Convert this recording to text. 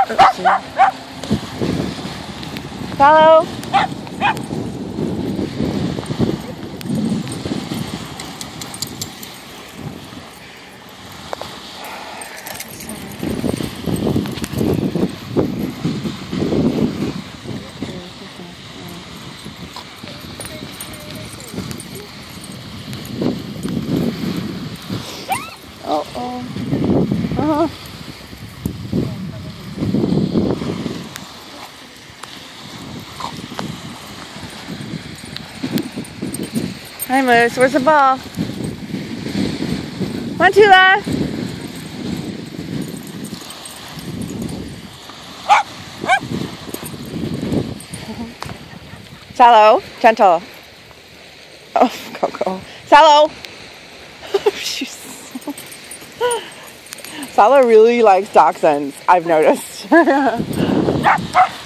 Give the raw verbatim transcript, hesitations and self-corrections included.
Follow. Oh, oh. Uh-huh. Hi, Moose. Where's the ball? Come on, Tula. Sallow. Gentle. Oh, Coco. Sallow. She's so... Sallow really likes dachshunds, I've noticed.